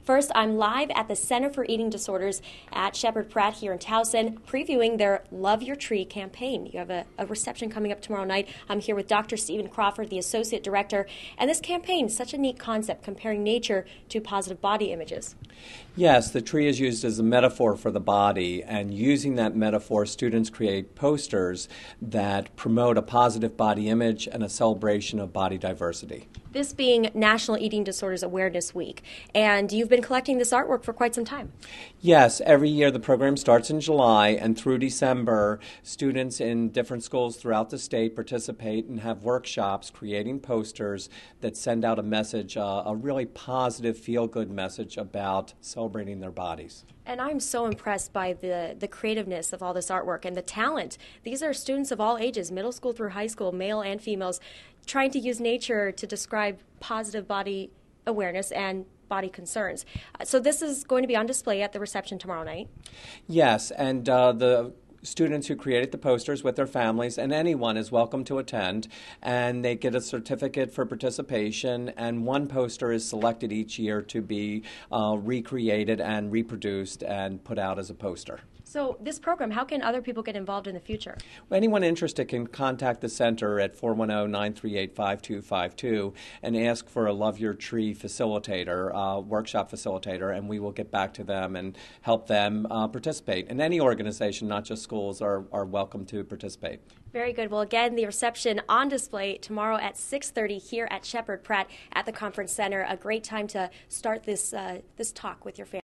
First, I'm live at the Center for Eating Disorders at Sheppard Pratt here in Towson, previewing their Love Your Tree campaign. You have a reception coming up tomorrow night. I'm here with Dr. Stephen Crawford, the Associate Director. And this campaign is such a neat concept, comparing nature to positive body images. Yes, the tree is used as a metaphor for the body, and using that metaphor, students create posters that promote a positive body image and a celebration of body diversity. This being National Eating Disorders Awareness Week, and you've been collecting this artwork for quite some time. Yes, every year the program starts in July, and through December, students in different schools throughout the state participate and have workshops creating posters that send out a message, a really positive, feel-good message about celebrating their bodies. And I'm so impressed by the creativeness of all this artwork and the talent. These are students of all ages, middle school through high school, male and females, trying to use nature to describe positive body awareness and body concerns. So this is going to be on display at the reception tomorrow night. Yes, and the students who created the posters with their families, and anyone is welcome to attend, and they get a certificate for participation, and one poster is selected each year to be recreated and reproduced and put out as a poster. So this program, how can other people get involved in the future? Well, anyone interested can contact the center at 410-938-5252 and ask for a Love Your Tree facilitator, workshop facilitator, and we will get back to them and help them participate. And any organization, not just schools, are welcome to participate. Very good. Well, again, the reception on display tomorrow at 6:30 here at Sheppard Pratt at the Conference Center. A great time to start this talk with your family.